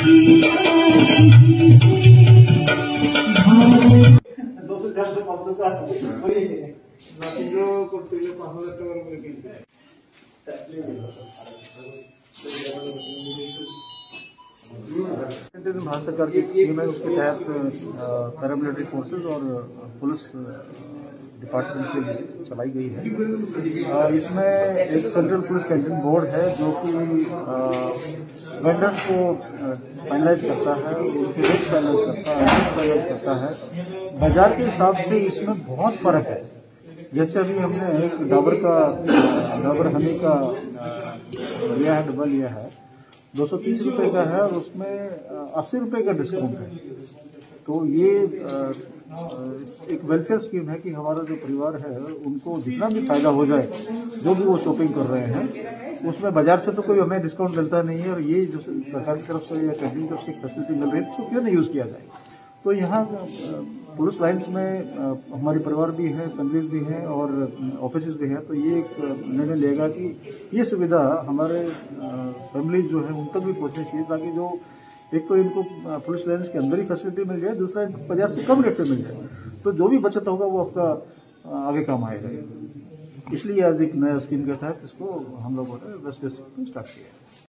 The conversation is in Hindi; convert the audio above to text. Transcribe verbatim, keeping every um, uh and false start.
भारत सरकार की स्कीम है, उसके तहत पैरामिलिट्री फोर्सेस और पुलिस डिपार्टमेंट से चलाई गई है। इसमें एक सेंट्रल पुलिस कैंटीन बोर्ड है जो कि वेंडर्स को फाइनलाइज करता है, उसके रेट फाइनलाइज करता है, फाइनलाइज करता है। बाजार के हिसाब से इसमें बहुत फर्क है। जैसे अभी हमने एक डाबर का डाबर हनी का लिया है, डब्बा लिया है, दो सौ तीस रुपये का है और उसमें अस्सी रुपये का डिस्काउंट है। तो ये एक वेलफेयर स्कीम है कि हमारा जो परिवार है उनको जितना भी फायदा हो जाए, जो भी वो शॉपिंग कर रहे हैं, उसमें बाजार से तो कोई हमें डिस्काउंट मिलता नहीं है। और ये जो सरकार की तरफ से या कैंटीन की तरफ से फैसिलिटी मिल रही है तो क्यों नहीं यूज़ किया जाए। तो यहाँ पुलिस लाइन्स में हमारे परिवार भी हैं, फैमिलीज भी हैं और ऑफिस भी हैं। तो ये एक निर्णय लेगा कि ये सुविधा हमारे फैमिलीज जो है उन तक भी पहुँचनी चाहिए, ताकि जो एक तो इनको पुलिस लाइन्स के अंदर ही फैसिलिटी मिल जाए, दूसरा इनको बाजार से कम रेट पे मिल जाए। तो जो भी बचत होगा वो आपका आगे काम आएगा। इसलिए आज एक नया स्कीम के तहत इसको हम लोगों ने वेस्ट डिस्ट्रिक्ट में स्टार्ट किया है।